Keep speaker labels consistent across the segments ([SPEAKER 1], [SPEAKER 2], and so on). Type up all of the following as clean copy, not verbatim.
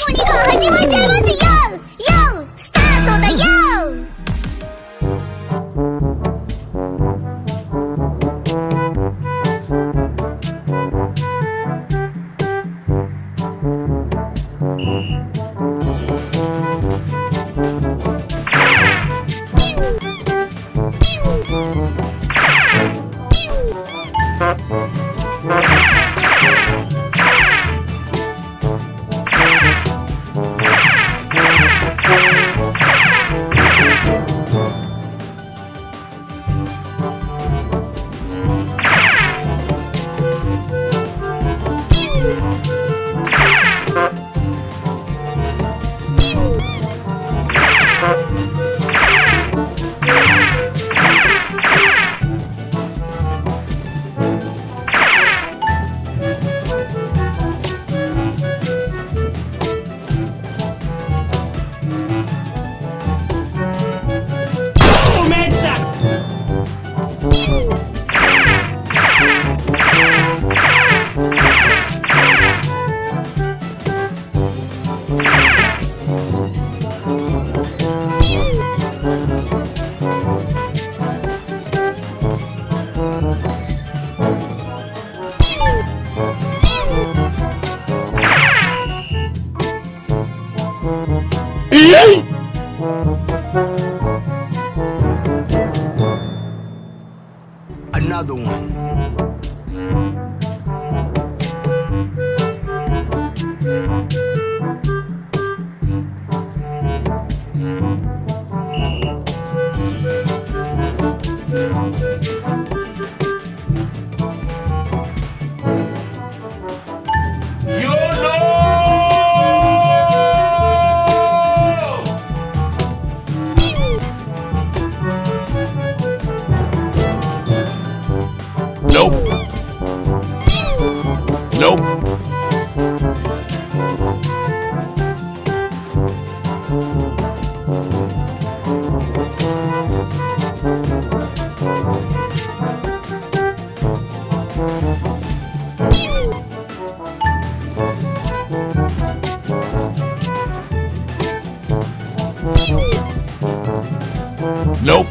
[SPEAKER 1] 鬼が始まっちゃいますよ。よスタートだよ。
[SPEAKER 2] Another one.
[SPEAKER 3] Nope. Nope. Nope.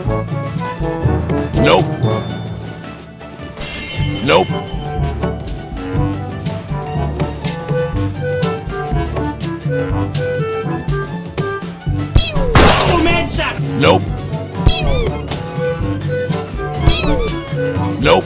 [SPEAKER 3] Nope. Nope. Nope. Nope.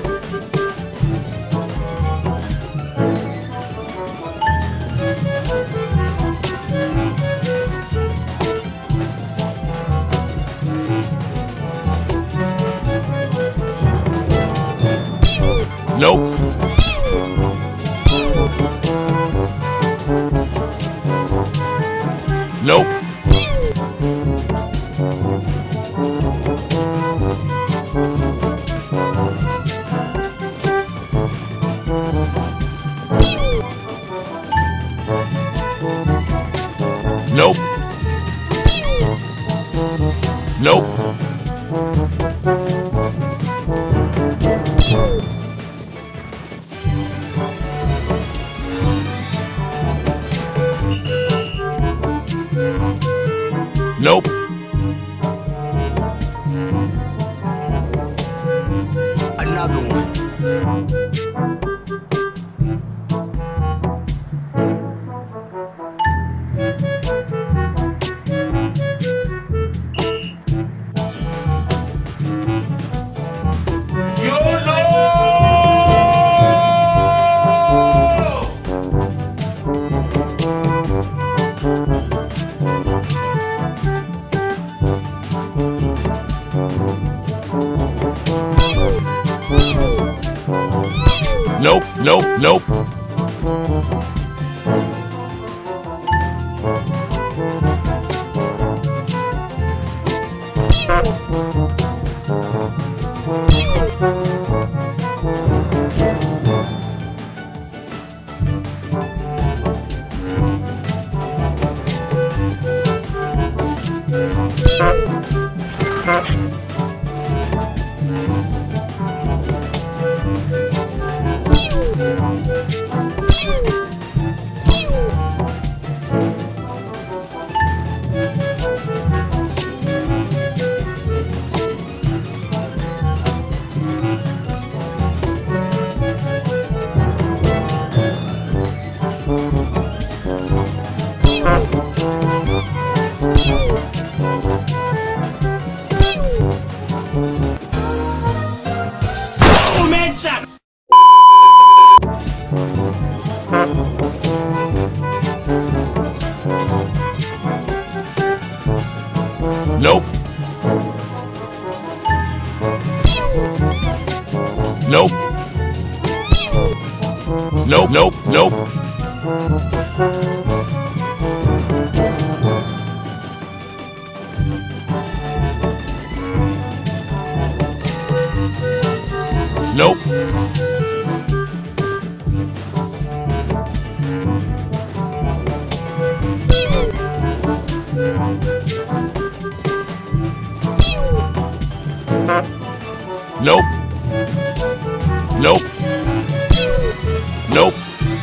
[SPEAKER 3] Nope. Nope. Nope. Nope. Nope.
[SPEAKER 2] Another one.
[SPEAKER 3] Nope, nope, nope. Nope. Nope. Nope, nope, nope. Nope. Nope. Nope. Nope.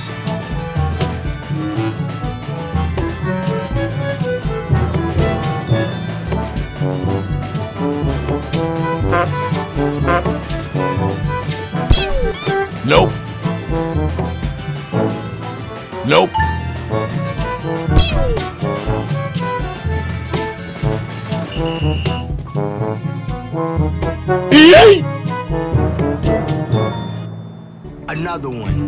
[SPEAKER 3] Nope. Nope.
[SPEAKER 2] Another one.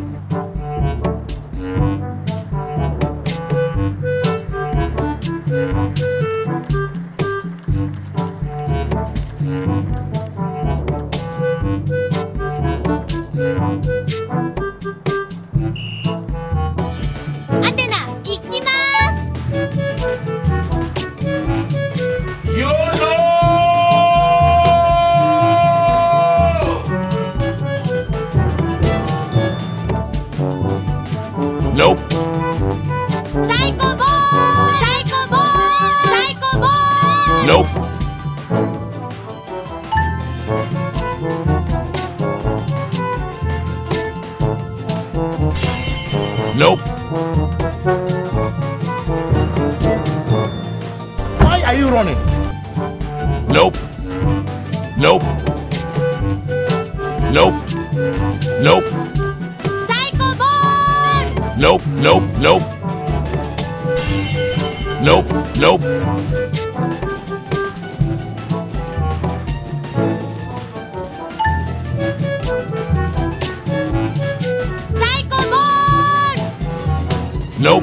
[SPEAKER 1] Atena, ikimasu!
[SPEAKER 3] Nope.
[SPEAKER 1] Psycho ball! Psycho ball! Psycho ball!
[SPEAKER 3] Nope. Nope.
[SPEAKER 4] Why are you running?
[SPEAKER 3] Nope. Nope. Nope. Nope.
[SPEAKER 1] Psycho ball!
[SPEAKER 3] Nope. Nope. Nope. Nope. Nope.
[SPEAKER 1] Psycho ball!
[SPEAKER 3] Nope.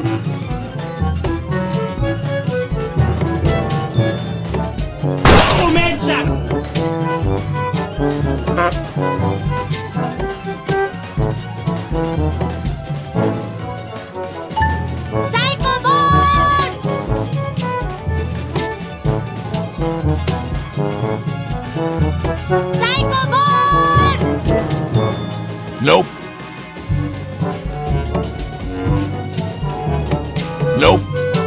[SPEAKER 1] Psycho ball! Psycho ball!
[SPEAKER 3] Nope. Nope.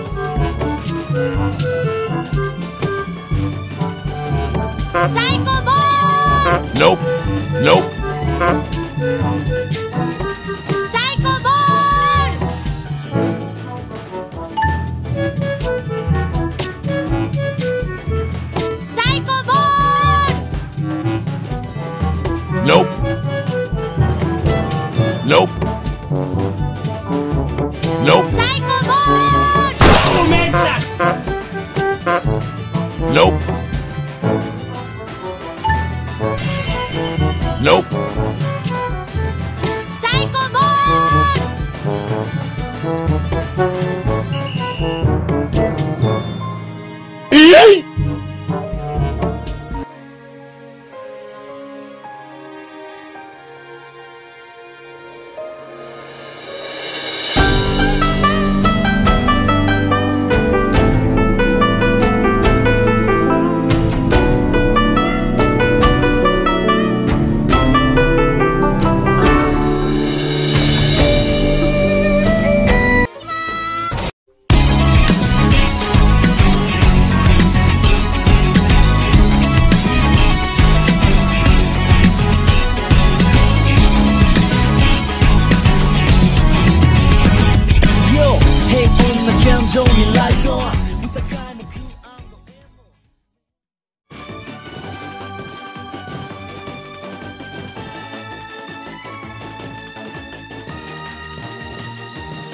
[SPEAKER 1] Psycho ball!
[SPEAKER 3] Nope. Nope.
[SPEAKER 1] Psycho ball! Psycho ball!
[SPEAKER 3] Nope. Nope. Nope.
[SPEAKER 1] Psycho ball!
[SPEAKER 3] Nope. Nope.
[SPEAKER 1] Psycho ball!
[SPEAKER 3] Yay!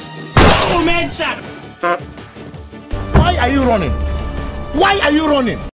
[SPEAKER 4] Why are you running? Why are you running?